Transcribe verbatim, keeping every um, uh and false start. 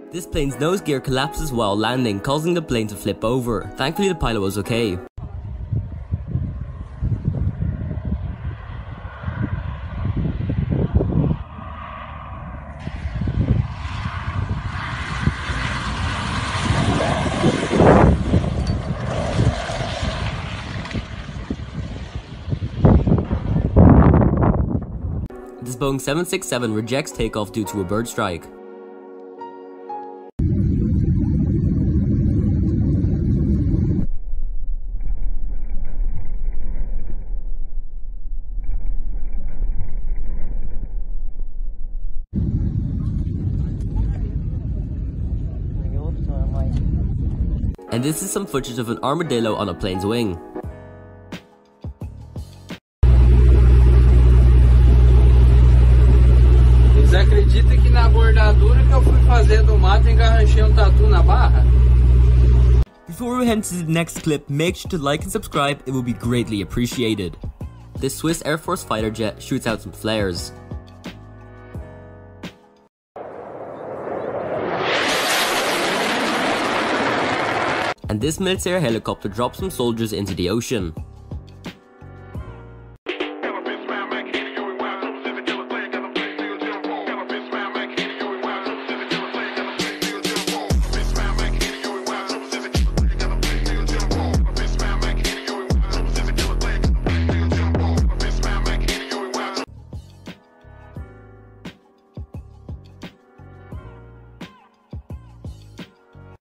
This plane's nose gear collapses while landing, causing the plane to flip over. Thankfully the pilot was okay. This Boeing seven sixty-seven rejects takeoff due to a bird strike. And this is some footage of an armadillo on a plane's wing. Você acredita que na bordadura que eu fui fazer do mato engarranchei um tatu na barra? Before we head to the next clip, make sure to like and subscribe, it will be greatly appreciated. This Swiss Air Force fighter jet shoots out some flares. And this military helicopter drops some soldiers into the ocean.